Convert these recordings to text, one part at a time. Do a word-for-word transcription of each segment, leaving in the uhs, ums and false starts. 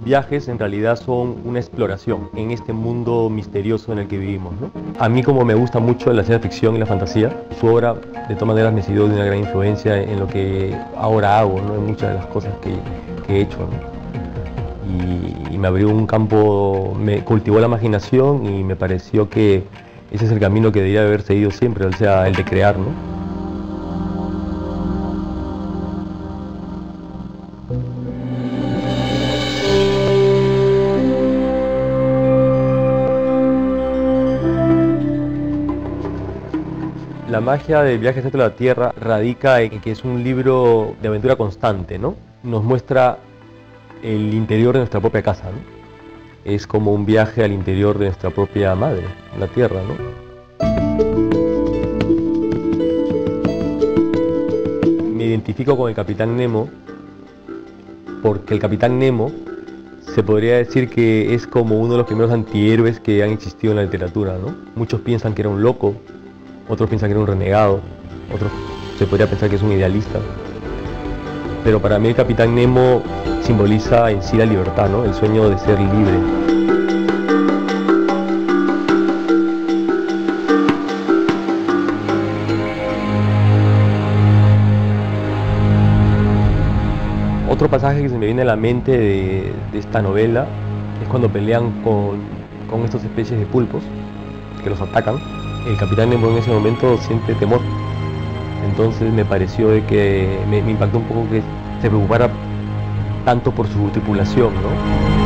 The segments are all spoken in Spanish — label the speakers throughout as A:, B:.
A: viajes en realidad son una exploración en este mundo misterioso en el que vivimos, ¿no? A mí, como me gusta mucho la ciencia ficción y la fantasía, su obra de todas maneras me sirvió de una gran influencia en lo que ahora hago, ¿no? En muchas de las cosas que, que he hecho, ¿no? Y, y me abrió un campo, me cultivó la imaginación y me pareció que ese es el camino que debería haber seguido siempre, o sea, el de crear, ¿no? La magia de Viajes dentro de la Tierra radica en que es un libro de aventura constante, ¿no? Nos muestra el interior de nuestra propia casa, ¿no? Es como un viaje al interior de nuestra propia madre, la Tierra, ¿no? Me identifico con el Capitán Nemo porque el Capitán Nemo se podría decir que es como uno de los primeros antihéroes que han existido en la literatura, ¿no? Muchos piensan que era un loco, otros piensan que era un renegado, otros se podría pensar que es un idealista. Pero para mí el Capitán Nemo simboliza en sí la libertad, ¿no? El sueño de ser libre. Otro pasaje que se me viene a la mente de, de esta novela es cuando pelean con, con estas especies de pulpos que los atacan. El Capitán Nemo en ese momento siente temor, entonces me pareció de que me, me impactó un poco que se preocupara tanto por su tripulación, ¿no?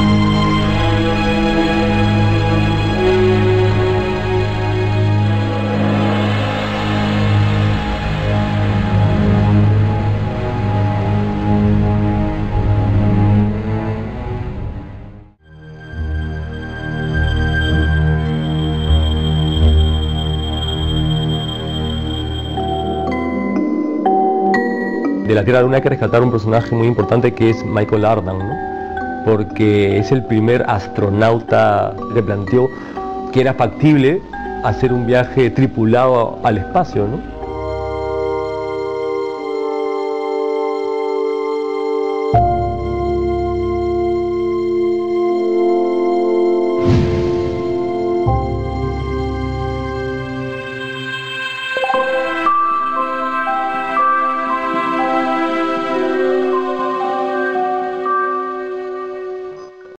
A: De la Tierra Luna hay que rescatar un personaje muy importante que es Michael Ardan, ¿no? Porque es el primer astronauta que planteó que era factible hacer un viaje tripulado al espacio, ¿no?